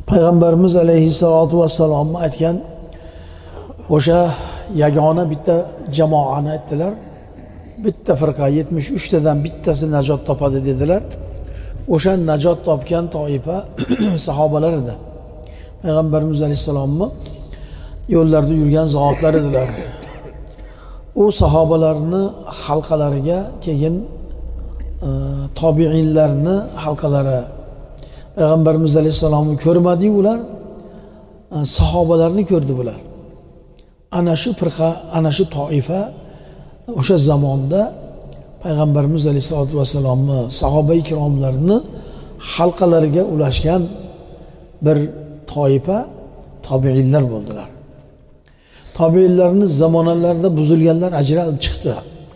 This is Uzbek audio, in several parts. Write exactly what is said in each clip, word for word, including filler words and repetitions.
Payg'ambarimiz alayhissalatu vassalom aytgan o'sha yagona bitta jamoani aytdilar. Bitta firqa yetmish uch tadan bittasi najot topadi dedilar. O'sha najot topgan toifa sahobalar edi. Payg'ambarimiz alayhissalomni yo'llarda yurgan zotlar edilar. U sahobalarni halqalariga keyin e, tobiinlarni halqalari Payg'ambarimiz alayhissalomni ko'rmadi ular, e, sahobalarni ko'rdi bular. Ana shu firqa, ana shu toifa o'sha zamonda Payg'ambarimiz alayhisolatu vassalomni sahoba-i kiromlarini halqalariga ulashgan bir toifa tobiinlar bo'ldilar. Tobiinlarning zamonalarida buzilganlar ajralib chiqdi.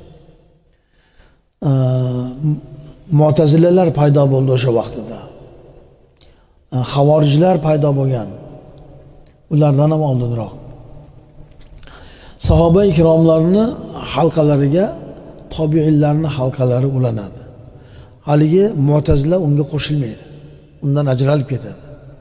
E, Mu'tazilalar paydo bo'ldi o'sha vaqtida. E, Xavorijlar paydo bo'lgan. Ulardan ham oldinroq. Sahoba ikromlarni halqalariga tobiinlarning halqalari ulanadi. Haligi Mu'tazila unga qo'shilmaydi. Undan ajralib ketadi.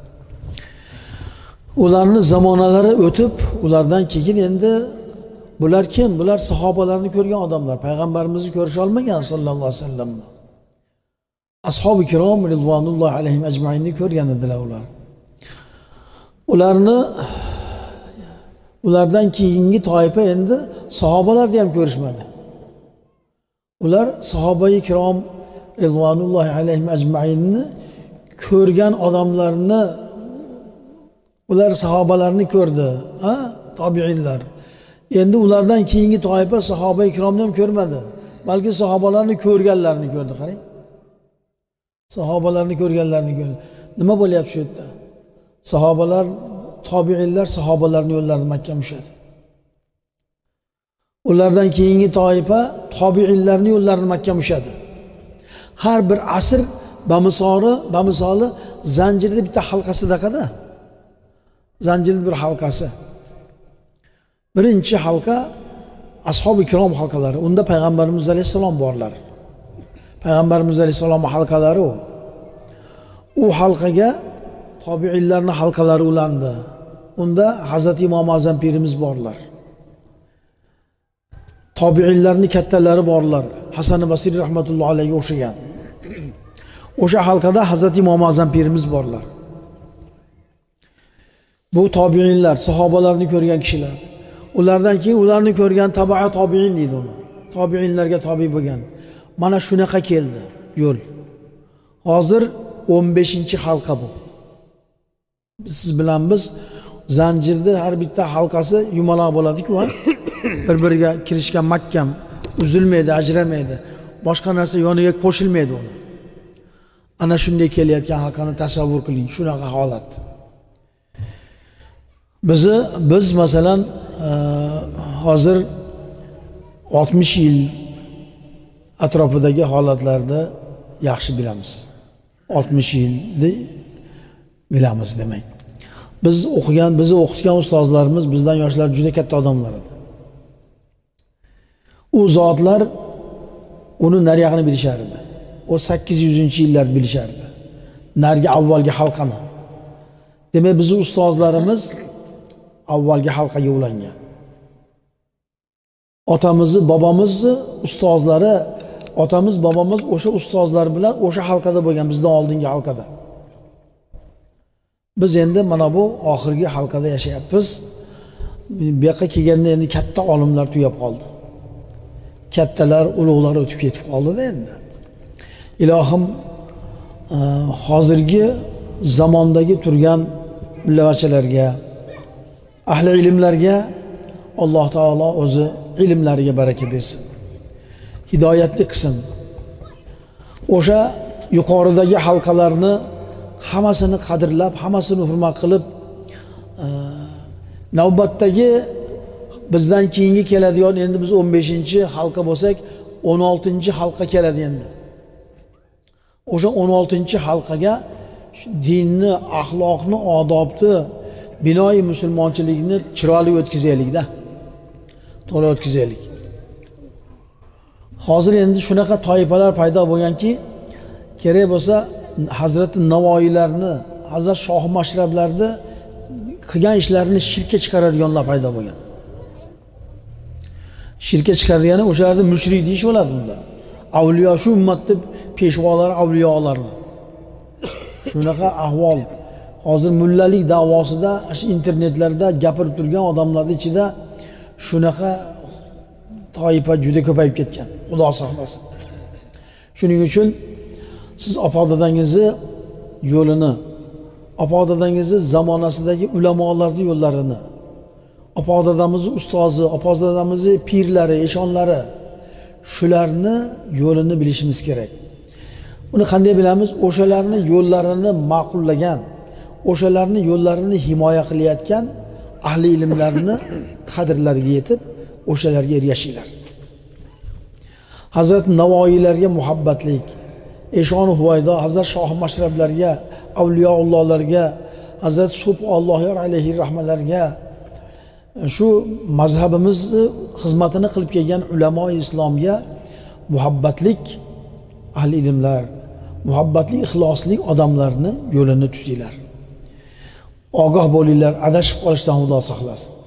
Ularning zamonalari o'tib, ulardan keyin endi bular kim? Bular sahobalarni ko'rgan odamlar, payg'ambarimizni ko'risha olmagan sallallohu alayhi vasallam. Ashabi kirom rizvanullohi alayhim ajmainni ko'rgan edilar ular. Ularni ulardan keyingi toifa endi sahobalarni ham ko'rishmadi. Ular sahoba-i kirom rizvanullohi alayhim ajmainni ko'rgan odamlarni ular sahobalarni ko'rdi, ha? Tobiinlar. Endi ulardan keyingi toifa sahoba ikromni ham ko'rmadi, balki sahobalarni ko'rganlarni ko'rdi, qarang. Sahobalarni ko'rganlarni ko'rdi. Nima bo'lyapti shu yerda? Sahobalar, tobiinlar sahobalarning yo'llarini mahkam ushladi. Ulardan keyingi toifa tobiinlarning yo'llarini mahkam ushladi. Har bir asr bamisoli, bamisoli zanjirda bitta halqasidaqada. Zanjirli bir halqasi. Birinchi halqa ashabi kirom halqalari. Unda payg'ambarimiz alayhisalom borlar. Payg'ambarimiz alayhisalom halqalari u. U halqaga tobiinlarning halqalari ulandi. Unda Hazrat Imom Azam pirimiz borlar. Tobiinlarning kattalari borlar. Hasan Basri rahmatullohi alayhi o'xshagan. O'sha halqada Hazrat Imom Azam pirimiz borlar. Bu tobiinlar, sahobalarni ko'rgan kishilar. Ulardan keyin ularni ko'rgan tabi'a tobiin deydi uni. Tobiinlarga tobi bo'lgan. Mana shunaqa keldi yo'l. Hozir o'n beshinchi halqa bu. Siz bilan biz zanjirda har bitta halqasi yumaloq bo'ladi-ku, bir-biriga kirishgan mahkam, uzilmaydi, ajramaydi. Boshqa narsa yoniga qo'shilmaydi uni. Ana shunday kelayotgan halqani tasavvur qiling, shunaqa holat. Bizi biz masalan e, hozir oltmish yil atrofidagi holatlarda yaxshi bilamiz. oltmish yilni bilamiz demak. Biz o'qigan, bizni o'qitgan ustozlarimiz bizdan yoshlar juda katta odamlar edi. U zotlar uni nariyog'ini bilishar edi. O sakkiz yuzinchi yillarda bilishardi. Nargi avvalgi halqani. Demak, bizning ustozlarimiz avvalgi halqaga ulangan. Otamizni, bobomizni ustozlari, otamiz, bobomiz o'sha ustozlar bilan o'sha halqada bo'lgan, bizdan oldingi halqada. Biz endi mana bu oxirgi halqada yashayapmiz. Bu yoqqa kelganda endi katta olimlar tugab qoldi. Kattalar, ulug'lar o'tib ketib qoldi-da endi. Ilohim, e, hozirgi zamondagi turgan millavachalarga, ahli ilmlarga Alloh taolo o'zi ilmlariga baraka bersin. Hidoyatli qilsin. O'sha yuqoridagi halqalarni hammasini qadrlab, hammasini hurmat qilib, e, navbatdagi bizdan keyingi keladigan, endi biz o'n beshinchi halqa bo'lsak, o'n oltinchi halqa keladi endi. O'sha o'n oltinchi halqaga dinni, axloqni, odobni, binoyi musulmonchilikni chiroyli o'tkazaylik-da. To'g'ri o'tkazaylik. Hozir endi shunaqa toifalar paydo bo'lganki, kerak bo'lsa Hazrati Navoiylarni, Hazrat Shoh mashrablarda qilgan ishlarini shirkka chiqaradiganlar paydo bo'lgan. Shirkka chiqargani o'shalarni mushrik deyish bo'ladi bunda. Avliyo shu ummatni peshvolar, avliyolarni. Shunaqa ahvol. Hozir mullalik davosida, shu internetlarda gapirib turgan odamlarning ichida shunaqa toifa juda ko'payib ketgan. Xudo saqlasin. Shuning uchun siz opa-dadangizni yo'lini, opa-dadangizni zamonasidagi ulamolarning yo'llarini, opa-dadamizni ustozi, opa-dadamizni pirlari, eshonlari shularni yo'lini bilishimiz kerak. Uni qanday bilamiz? O'shalarni yo'llarini ma'qullagan, o'shalarni yo'llarini himoya qilayotgan ahli ilmlarni qadrlariga yetib, o'shalarga ergashinglar. Hazrat Navoiylarga muhabbatlik, Eshon Huvaydo, Hazrat Shoh mashrablarga, avliyoullohlarga, Hazrat Subhanallohi alayhi rahmatlarga, shu mazhabimizni xizmatini qilib kelgan ulamo-i islomga muhabbatlik ahli ilmlar, muhabbatli, ixlosli odamlarni yo'lini tutinglar. Ogoh bo'linglar, adashib qolishdan Xudo saqlasin.